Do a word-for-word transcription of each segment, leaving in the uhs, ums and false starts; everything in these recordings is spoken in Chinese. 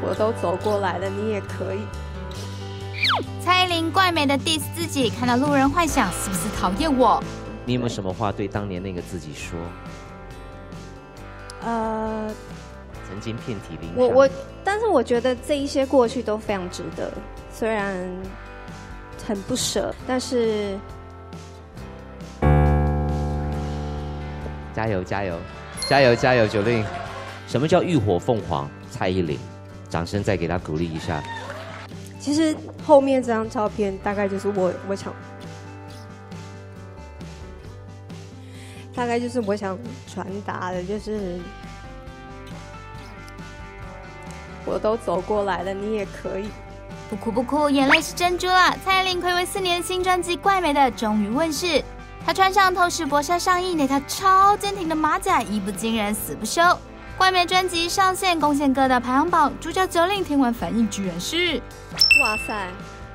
我都走过来了，你也可以。 蔡依林怪美的 diss 自己，看到路人幻想是不是讨厌我？ 你有没有什么话对当年那个自己说？ 呃， 曾经遍体鳞伤。 我我，但是我觉得这一些过去都非常值得，虽然很不舍，但是加油加油加油加油！九令，什么叫浴火凤凰？蔡依林，掌声再给她鼓励一下。 其实后面这张照片大概就是我我想，大概就是我想传达的，就是我都走过来了，你也可以。 不哭不哭，眼泪是珍珠啦！蔡依林睽违四年新专辑《怪美的》终于问世，她穿上透视薄纱上衣，那条超坚挺的马甲一不惊人死不休。怪美专辑上线，贡献歌的排行榜，主角九令听完反应居然是： 哇塞！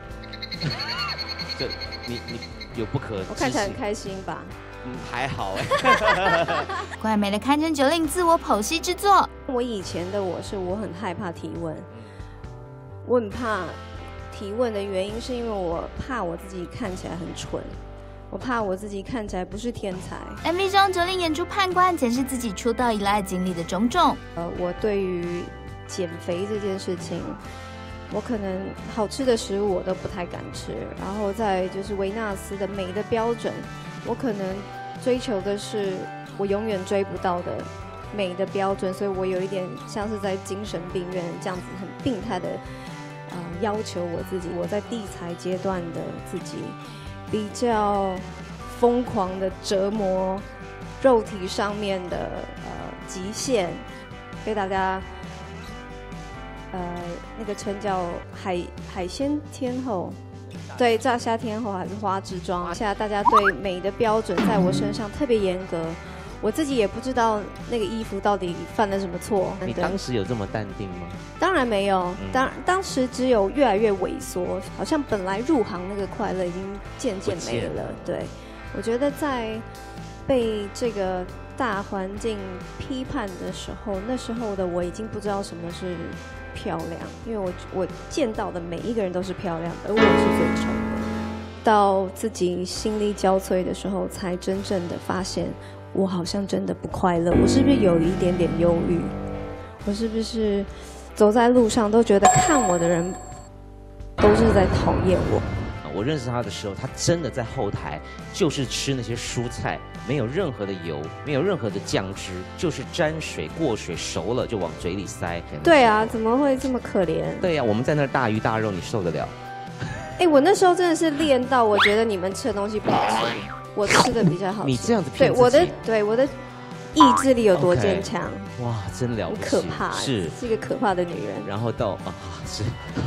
这你你有不可？ 我看起来很开心吧？ 嗯，还好哎。 怪美的堪称九令自我剖析之作。 我以前的我是我很害怕提问，我很怕提问的原因是因为我怕我自己看起来很蠢。我怕我自己看起来不是天才。 M V 中，九令演出判官，检视自己出道以来经历的种种。 呃，我对于减肥这件事情，我可能好吃的食物我都不太敢吃。然后再就是维纳斯的美的标准，我可能追求的是我永远追不到的美的标准，所以我有一点像是在精神病院这样子很病态的呃要求我自己。我在地才阶段的自己。比较疯狂的折磨肉体上面的呃极限，被大家呃那个称叫海海鲜天后，对，炸虾天后还是花枝妆。现在大家对美的标准在我身上特别严格，我自己也不知道那个衣服到底犯了什么错。 你当时有这么淡定吗？ 当然没有，当当时只有越来越萎缩，好像本来入行那个快乐已经渐渐没了。对，我觉得在被这个大环境批判的时候，那时候的我已经不知道什么是漂亮，因为我我见到的每一个人都是漂亮的，而我是最丑的。到自己心力交瘁的时候，才真正的发现，我好像真的不快乐。我是不是有一点点忧郁？我是不是走在路上都觉得看我的人都是在讨厌我？ 我认识他的时候，他真的在后台就是吃那些蔬菜，没有任何的油，没有任何的酱汁，就是沾水过水熟了就往嘴里塞。 对啊，怎么会这么可怜？ 对呀、啊，我们在那儿大鱼大肉，你受得了？ 哎，我那时候真的是练到，我觉得你们吃的东西不好吃，我吃的比较好吃。 你这样子骗自己， 对我的对我的意志力有多坚强？ Okay. 哇，真了不起， 很可怕， 是是一个可怕的女人。 然后到啊，是。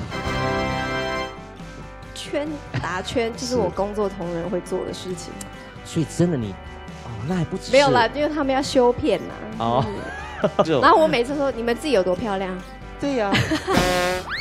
圈打圈就是我工作同仁会做的事情， 所以真的你，哦，那还不只是没有啦，因为他们要修片呐。 哦， 然后我每次说你们自己有多漂亮， 对呀、啊。